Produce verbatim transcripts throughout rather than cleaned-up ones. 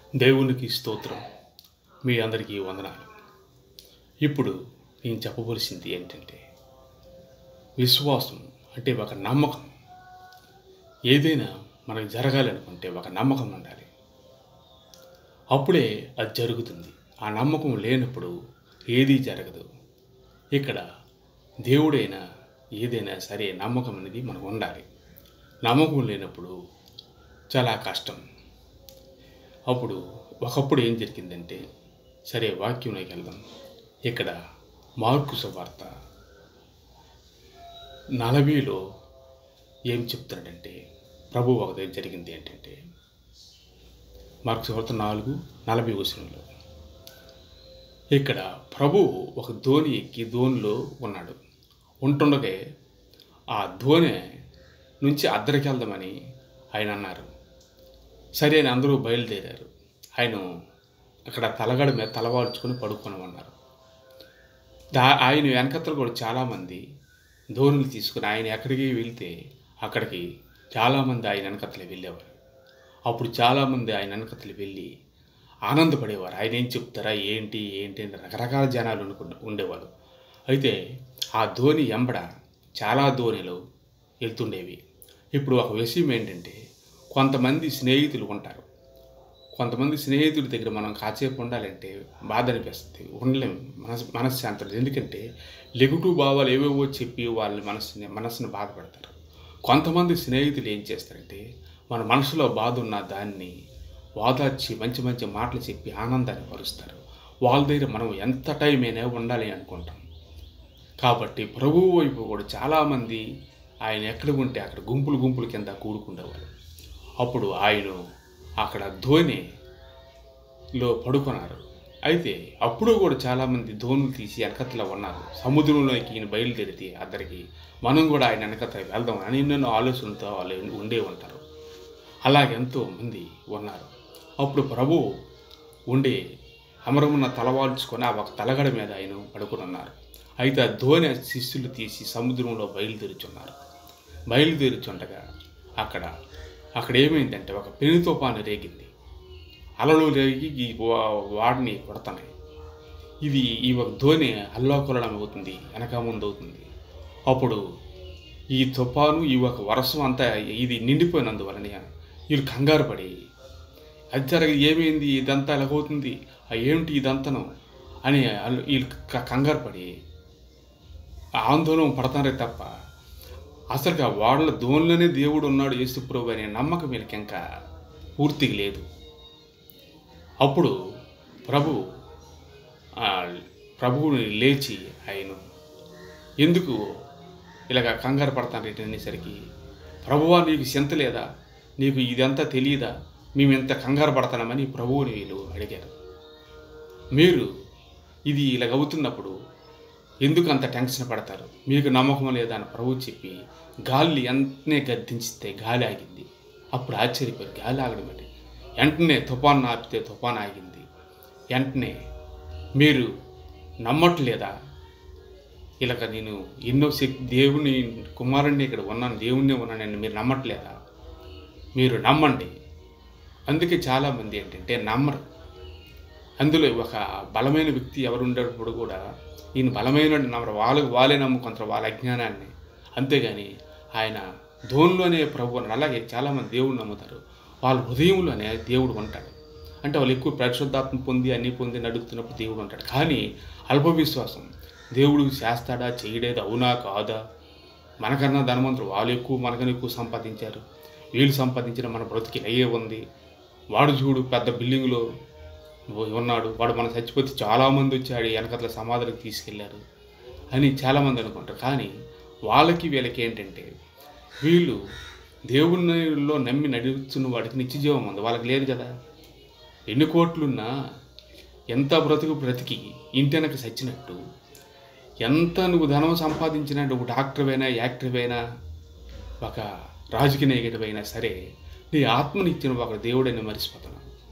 దేవునికి స్తోత్రం. మీ అందరికీ వందనాలు. ఇప్పుడు నేను చెప్పవలసింది ఏంటంటే, విశ్వాసం అంటే ఒక నమ్మకం. ఏదైనా మనకు జరగాలనుకుంటే ఒక నమ్మకం ఉండాలి. అప్పుడే అది జరుగుతుంది. ఆ నమ్మకం లేనప్పుడు ఏదీ జరగదు. ఇక్కడ దేవుడైనా ఏదైనా సరే నమ్మకం అనేది మనకు ఉండాలి. నమ్మకం లేనప్పుడు చాలా కష్టం. అప్పుడు ఒకప్పుడు ఏం జరిగిందంటే, సరే వాక్యంలోకి వెళ్దాం. ఇక్కడ మార్కు సువార్త నలభైలో ఏం చెప్తున్నాడంటే, ప్రభు ఒక దగ్గర జరిగింది ఏంటంటే, మార్కు సువార్త నాలుగు నలభై వచనంలో ఇక్కడ ప్రభు ఒక ధోని ఎక్కి ధోనిలో ఉన్నాడు. ఉంటుండగే ఆ ధోని నుంచి అద్దరికి వెళ్దామని ఆయన అన్నారు. సరే అని అందరూ బయలుదేరారు. ఆయన అక్కడ తలగడ మీద తలవాల్చుకొని పడుకోనమన్నారు. దా ఆయన వెనకత్తలు కూడా చాలామంది ధోనులు తీసుకుని ఆయన ఎక్కడికి వెళ్తే అక్కడికి చాలామంది ఆయన వెనకత్తలు వెళ్ళేవారు. అప్పుడు చాలామంది ఆయన వెనకత్తలు వెళ్ళి ఆనందపడేవారు. ఆయన ఏం చెప్తారా ఏంటి ఏంటి అని రకరకాల జనాలు అనుకు ఉండేవాళ్ళు. అయితే ఆ ధోని ఎంబడ చాలా ధోనిలు వెళ్తుండేవి. ఇప్పుడు ఒక విషయం ఏంటంటే, కొంతమంది స్నేహితులు ఉంటారు. కొంతమంది స్నేహితుల దగ్గర మనం కాసేపు ఉండాలంటే బాధ అనిపిస్తుంది, ఉండలేం, మనసు మనశ్శాంతి. ఎందుకంటే నెగటివ్ భావాలు ఏవేవో చెప్పి వాళ్ళ మనసుని మనసుని బాధపడతారు. కొంతమంది స్నేహితులు ఏం చేస్తారంటే, మన మనసులో బాధ ఉన్న దాన్ని వాదార్చి మంచి మంచి మాటలు చెప్పి ఆనందాన్ని పరుస్తారు. వాళ్ళ దగ్గర మనం ఎంత టైం అయినా ఉండాలి అనుకుంటాం. కాబట్టి ప్రభువు వైపు కూడా చాలామంది ఆయన ఎక్కడ ఉంటే అక్కడ గుంపులు గుంపుల కింద కూడుకుండేవారు. అప్పుడు ఆయన అక్కడ ధోనిలో పడుకున్నారు. అయితే అప్పుడు కూడా చాలామంది ధోనులు తీసి వెనకతలో ఉన్నారు. సముద్రంలోకి ఈయన బయలుదేరితే అద్దరికి మనం కూడా ఆయన వెనకత వెళ్దాం అని ఎన్నెన్నో ఆలోచనలతో వాళ్ళు ఉండే ఉంటారు. అలాగే ఎంతో మంది ఉన్నారు. అప్పుడు ప్రభు ఉండి అమరమున్న తలవాల్చుకొని ఆ ఒక తలగడ మీద ఆయన పడుకుని ఉన్నారు. అయితే ఆ ధోని శిష్యులు తీసి సముద్రంలో బయలుదేరుచున్నారు. బయలుదేరుచుండగా అక్కడ అక్కడ ఏమైందంటే ఒక పెను తుఫాను రేగింది. అలలు రేగి ఈ వాడిని కొడుతున్నాయి. ఇది ఈ ఒక ధోని అల్లాకొలడం అవుతుంది, వెనక ముందు అవుతుంది. అప్పుడు ఈ తుఫాను ఈ ఒక వర్షం అంతా ఇది నిండిపోయినందువలన వీళ్ళు కంగారు పడి, అది జరగ ఏమైంది ఇదంతా ఎలాగవుతుంది, ఏమిటి ఇదంతను అని వీళ్ళు కంగారు పడి ఆందోళన పడతారే తప్ప అసలు ఆ వాళ్ళ ధోనిలోనే దేవుడు ఉన్నాడు యేసుప్రభు అనే నమ్మకం వీళ్ళకి ఇంకా పూర్తిగా లేదు. అప్పుడు ప్రభు ప్రభువుని లేచి ఆయన ఎందుకు ఇలాగ కంగారు పడతాను అనేసరికి, ప్రభువా నీకు చింత లేదా, నీకు ఇదంతా తెలియదా, మేము ఎంత కంగారు పడతామని ప్రభువుని వీళ్ళు అడిగారు. మీరు ఇది ఇలాగ అవుతున్నప్పుడు ఎందుకు అంత టెన్షన్ పడతారు, మీకు నమ్మకం లేదా అని ప్రభు చెప్పి గాలి వెంటనే గద్దించితే గాలి ఆగింది. అప్పుడు ఆశ్చర్యపోయారు, గాలి ఆగడం అంటే వెంటనే తుఫాను ఆపితే తుఫాను ఆగింది. వెంటనే మీరు నమ్మట్లేదా, ఇలాగ నేను ఎన్నో శక్తి దేవుని కుమారుణ్ణి ఇక్కడ ఉన్నాను, దేవుణ్ణి ఉన్నానని మీరు నమ్మట్లేదా, మీరు నమ్మండి. అందుకే చాలామంది ఏంటంటే నమ్మరు. అందులో ఒక బలమైన వ్యక్తి ఎవరు ఉండేటప్పుడు కూడా ఈయన బలమైన నమ్మరు, వాళ్ళకు వాళ్ళే నమ్ముకుంటారు వాళ్ళ అజ్ఞానాన్ని. అంతేగాని ఆయన ధోనిలోనే ప్రభు అని. అలాగే చాలామంది దేవుడిని నమ్ముతారు, వాళ్ళ హృదయంలోనే దేవుడు ఉంటాడు. అంటే వాళ్ళు ఎక్కువ పరిశుద్ధాత్మ పొంది అన్నీ పొంది నడుపుతున్నప్పుడు దేవుడు ఉంటాడు. కానీ అల్ప విశ్వాసం, దేవుడు చేస్తాడా చేయడేది అవునా కాదా, మనకన్నా ధనవంతులు వాళ్ళు ఎక్కువ మనకన్నా ఎక్కువ సంపాదించారు, వీళ్ళు సంపాదించిన మన బ్రతికి అయ్యే ఉంది, వాడు చూడు పెద్ద బిల్డింగ్లో ఉన్నాడు, వాడు మన చచ్చిపోతే చాలామంది వచ్చాడు వెనకట్ల సమాధులకు తీసుకెళ్లారు అని చాలామంది అనుకుంటారు. కానీ వాళ్ళకి వీళ్ళకి ఏంటంటే, వీళ్ళు దేవునిలో నమ్మి నడుస్తున్న వాడికి నిత్యజీవం ఉంది, వాళ్ళకి లేదు కదా. ఎన్ని కోట్లున్నా ఎంత బ్రతుకు బ్రతికి ఇంటి వెనక చచ్చినట్టు, ఎంత నువ్వు ధనం సంపాదించినా, నువ్వు డాక్టర్ అయినా యాక్టర్ అయినా ఒక రాజకీయ నాయకుడివైనా సరే, నీ ఆత్మని ఇచ్చిన ఒక దేవుడని మర్చిపోతున్నావు.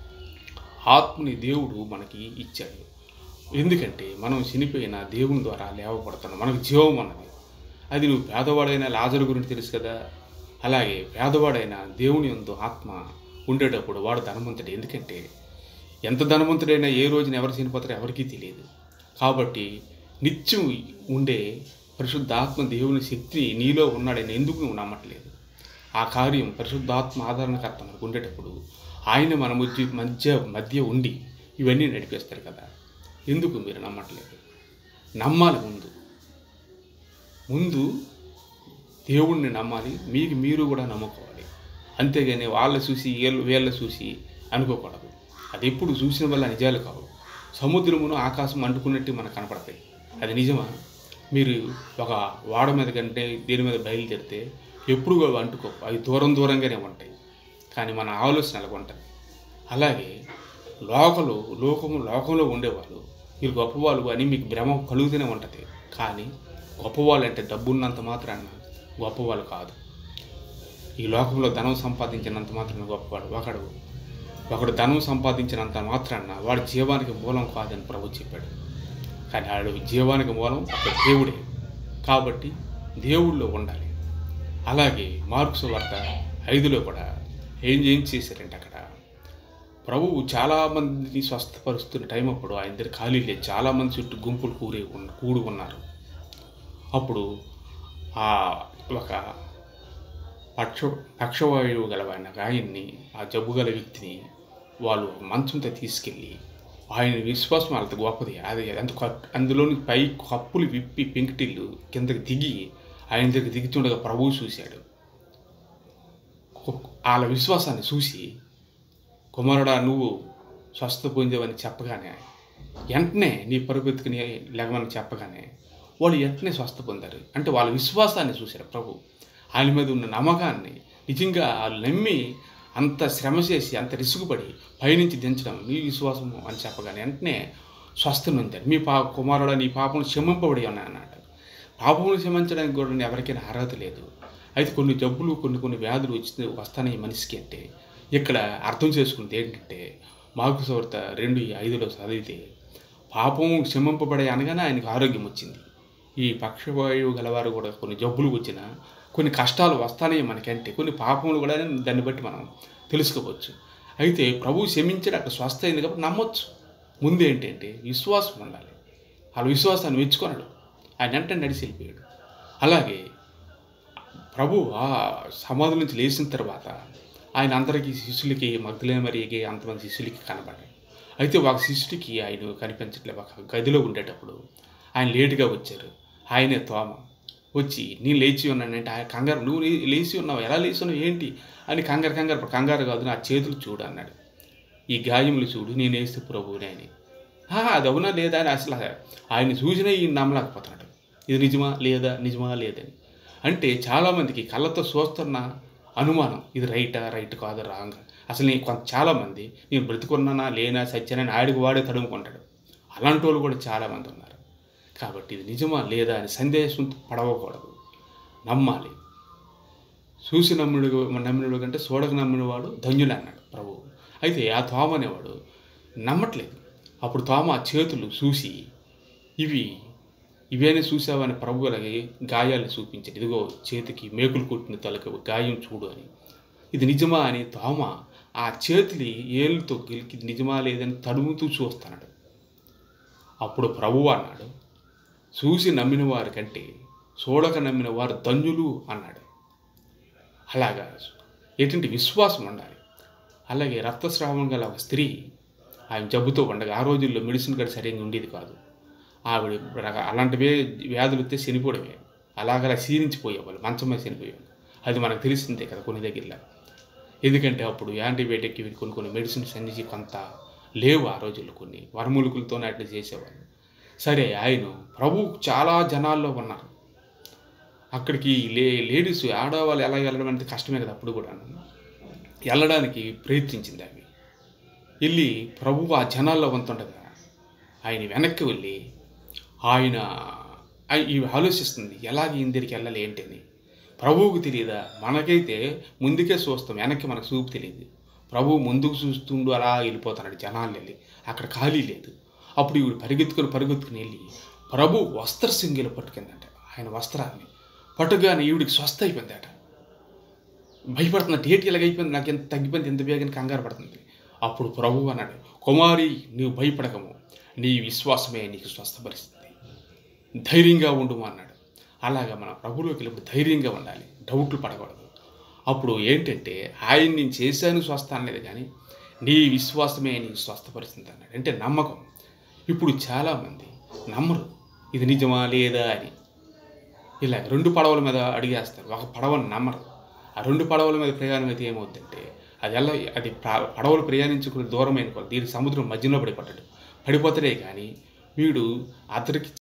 ఆత్మని దేవుడు మనకి ఇచ్చాడు. ఎందుకంటే మనం చనిపోయిన దేవుని ద్వారా లేవబడుతున్నాం, మనకు జీవం అన్నది. అది నువ్వు పేదవాడైన లాజరు గురించి తెలుసు కదా, అలాగే పేదవాడైన దేవుని యందు ఆత్మ ఉండేటప్పుడు వాడు ధనవంతుడు. ఎందుకంటే ఎంత ధనవంతుడైనా ఏ రోజున ఎవరు చనిపోతారో ఎవరికీ తెలియదు. కాబట్టి నిత్యం ఉండే పరిశుద్ధాత్మ దేవుని శక్తి నీలో ఉన్నాడని ఎందుకు నువ్వు నమ్మట్లేదు? ఆ కార్యం పరిశుద్ధాత్మ ఆదరణకర్త మనకు ఉండేటప్పుడు ఆయన మన మధ్య మధ్య మధ్య ఉండి ఇవన్నీ నడిపేస్తారు కదా. ఎందుకు మీరు నమ్మట్లేదు? నమ్మాలి. ముందు ముందు దేవుణ్ణి నమ్మాలి. మీకు మీరు కూడా నమ్ముకోవాలి. అంతేగాని వాళ్ళ చూసి వీళ్ళు వీళ్ళ చూసి అనుకోకూడదు. అది ఎప్పుడు చూసిన వల్ల నిజాలు కావు. సముద్రమును ఆకాశం అంటుకున్నట్టు మనకు కనపడతాయి. అది నిజమా? మీరు ఒక వాడ మీద కంటే దేని మీద బయలుదేరితే ఎప్పుడు అంటుకో, అవి దూరం దూరంగానే ఉంటాయి. కానీ మన ఆలోచన అలాగ ఉంటుంది. అలాగే లోకలు లోకము లోకంలో ఉండేవాళ్ళు మీరు గొప్పవాళ్ళు అని మీకు భ్రమ కలుగుతూనే ఉంటుంది. కానీ గొప్పవాళ్ళు అంటే డబ్బున్నంత మాత్రాన గొప్పవాళ్ళు కాదు. ఈ లోకంలో ధనం సంపాదించినంత మాత్రాన గొప్పవాడు ఒకడు ఒకడు ధనం సంపాదించినంత మాత్రాన వాడి జీవానికి మూలం కాదని ప్రభు చెప్పాడు. కానీ వాడు జీవానికి మూలం ఒక దేవుడే. కాబట్టి దేవుళ్ళో ఉండాలి. అలాగే మార్కు సువార్త ఐదులో కూడా ఏం ఏం చేశారంటే అక్కడ ప్రభువు చాలామందిని స్వస్థపరుస్తున్న టైం అప్పుడు ఆయన దగ్గర ఖాళీ లేదు. చాలామంది చుట్టూ గుంపులు కూరే కూడి ఉన్నారు. అప్పుడు ఆ ఒక పక్ష పక్షవాయువు గల ఆయన ఆయన్ని, ఆ జబ్బు గల వ్యక్తిని వాళ్ళు మంచంతో తీసుకెళ్ళి ఆయన విశ్వాసం అంత గొప్పది. అది అంత అందులోని పై కప్పులు విప్పి పెంకిటిల్లు కిందకి దిగి ఆయన దగ్గర దిగుతుండగా ప్రభువు చూశాడు. వాళ్ళ విశ్వాసాన్ని చూసి, కుమారుడా నువ్వు స్వస్థత పొందేవని చెప్పగానే వెంటనే నీ పరుగెత్తుకుని లెగమని చెప్పగానే వాళ్ళు వెంటనే స్వస్థ పొందారు. అంటే వాళ్ళ విశ్వాసాన్ని చూశారు ప్రభు. ఆయన మీద ఉన్న నమ్మకాన్ని నిజంగా వాళ్ళు నమ్మి అంత శ్రమ చేసి అంత రిసుగుపడి పైనుంచి దించడం మీ విశ్వాసము అని చెప్పగానే వెంటనే స్వస్థ నొందారు. మీ పా కుమారుడా నీ పాపం క్షమింపబడి ఉన్నాయి అన్నాడు. పాపమును క్షమించడానికి కూడా ఎవరికైనా అర్హత లేదు. అయితే కొన్ని జబ్బులు కొన్ని కొన్ని వ్యాధులు వచ్చి వస్తాయి మనిషికి. అంటే ఇక్కడ అర్థం చేసుకున్నది ఏంటంటే మార్కు సువార్త రెండు ఐదులో చదివితే పాపము క్షమింపబడే అనగానే ఆయనకు ఆరోగ్యం వచ్చింది. ఈ పక్షవాయువు గలవారు కూడా కొన్ని జబ్బులు వచ్చినా కొన్ని కష్టాలు వస్తానే మనకంటే కొన్ని పాపములు కూడా దాన్ని బట్టి మనం తెలుసుకోవచ్చు. అయితే ప్రభువు క్షమించడం అక్కడ స్వస్థ అయింది కాబట్టి నమ్మొచ్చు. ముందు ఏంటంటే విశ్వాసం ఉండాలి. వాళ్ళ విశ్వాసాన్ని మెచ్చుకున్నాడు. ఆయన వెంటనే నడిచి వెళ్ళిపోయాడు. అలాగే ప్రభు ఆ సమాధి నుంచి లేచిన తర్వాత ఆయన అందరికీ శిష్యులకి మగ్దలేనే మరియకి అంతమంది శిష్యులకి కనబడ్డాడు. అయితే ఒక శిష్యుడికి ఆయన కనిపించట్లేదు. ఒక గదిలో ఉండేటప్పుడు ఆయన లేటుగా వచ్చారు. ఆయనే తోమ వచ్చి నేను లేచి ఉన్నానంటే ఆయన కంగారు, నువ్వు లేచి ఉన్నావు, ఎలా లేచి ఉన్నావు ఏంటి అని కంగారు కంగారు కంగారు కాదు నా చేతులు చూడు అన్నాడు. ఈ గాయములు చూడు నేను వేస్తే ప్రభువునే అని. అది అవునా లేదా అని అసలు ఆయన చూసినా ఈయన నమ్మలేకపోతున్నాడు. ఇది నిజమా లేదా నిజమా లేదని. అంటే చాలామందికి కళ్ళతో చూస్తున్న అనుమానం ఇది రైటా రైట్ కాదు రాంగ్. అసలు నేను కొంత చాలామంది నేను బ్రతుకున్నానా లేనా సత్యానని ఆడికి వాడే తడుముకుంటాడు. అలాంటి వాళ్ళు కూడా చాలామంది ఉన్నారు. కాబట్టి ఇది నిజమా లేదా అని సందేశం పడవకూడదు, నమ్మాలి. చూసి నమ్ముడు నమ్మినడు కంటే చూడక నమ్మినవాడు ధన్యుడు అన్నాడు ప్రభువు. అయితే ఆ తోమ అనేవాడు నమ్మట్లేదు. అప్పుడు తోమ ఆ చేతులు చూసి ఇవి ఇవేనే చూసావని ప్రభు అలాగే గాయాలను చూపించాడు. ఇదిగో చేతికి మేకులు కొట్టిన తలకు గాయం చూడు అని. ఇది నిజమా అని తోమ ఆ చేతులు ఏళ్ళతో గెలికి నిజమా లేదని తడుముతూ చూస్తున్నాడు. అప్పుడు ప్రభువు అన్నాడు, చూసి నమ్మిన వారి కంటే చూడక నమ్మిన వారు ధన్యులు అన్నాడు. అలాగా ఎటువంటి విశ్వాసం ఉండాలి. అలాగే రక్తస్రావం గల ఒక స్త్రీ ఆయన జబ్బుతో ఉండగా ఆ రోజుల్లో మెడిసిన్ కూడా సరిగ్గా ఉండేది కాదు. ఆవిడ అలాంటివే వ్యాధులు వస్తే చనిపోవడమే, అలాగలా క్షీణించిపోయేవాళ్ళు, మంచం మీద చనిపోయేవాళ్ళు. అది మనకు తెలిసిందే కదా కొన్ని దగ్గరలో. ఎందుకంటే అప్పుడు యాంటీబయాటిక్ కొన్ని కొన్ని మెడిసిన్స్ అన్ని కొంత లేవు ఆ రోజుల్లో, కొన్ని వరమూలికలతోనే అట్లా చేసేవాళ్ళు. సరే ఆయన ప్రభు చాలా జనాల్లో ఉన్నారు. అక్కడికి లే లేడీస్ ఆడవాళ్ళు ఎలా వెళ్ళడం అనేది కష్టమే కదా. అప్పుడు కూడా వెళ్ళడానికి ప్రయత్నించింది. అవి వెళ్ళి ప్రభు ఆ జనాల్లో వంతుండగా ఆయన వెనక్కి వెళ్ళి ఆయన ఇవి ఆలోచిస్తుంది, ఎలాగ ఇందరికి వెళ్ళాలి ఏంటి అని. ప్రభువుకు తెలియదా? మనకైతే ముందుకే చూస్తాం, వెనక్కి మనకు చూపు తెలియదు. ప్రభువు ముందుకు చూస్తుండు అలా వెళ్ళిపోతున్నాడు జనాలు వెళ్ళి. అక్కడ ఖాళీ లేదు. అప్పుడు ఇవి పరిగెత్తుకొని పరిగెత్తుకుని వెళ్ళి ప్రభు వస్త్ర సింగిలు పట్టుకుందట. ఆయన వస్త్రాన్ని పట్టుగానే ఈవిడికి స్వస్థ అయిపోయిందట. భయపడుతున్నట్టు ఏంటి ఇలాగైపోయింది, నాకు ఎంత తగ్గిపోయింది, ఎంత వేగని కంగారు పడుతుంది. అప్పుడు ప్రభువు అన్నాడు, కుమారి నీవు భయపడకము, నీ విశ్వాసమే నీకు స్వస్థపరిస్తుంది, ధైర్యంగా ఉండుము అన్నాడు. అలాగా మన ప్రభువులోకి వెళ్ళినప్పుడు ధైర్యంగా ఉండాలి, డౌట్లు పడకూడదు. అప్పుడు ఏంటంటే ఆయన నేను చేశాను స్వస్థ అనలేదు, కానీ నీ విశ్వాసమే నీకు స్వస్థపరిస్తుంది అన్నాడు. అంటే నమ్మకం. ఇప్పుడు చాలామంది నమ్మరు ఇది నిజమా లేదా అని. ఇలా రెండు పడవల మీద అడిగేస్తారు, ఒక పడవను నమ్మరు. ఆ రెండు పడవల మీద ప్రయాణం అయితే ఏమవుతుందంటే అది ఎలా అది పడవలు ప్రయాణించుకుని దూరమైన కొద్ది దీనికి సముద్రం మధ్యలో పడిపోతాడు పడిపోతాడే కానీ వీడు అతడికి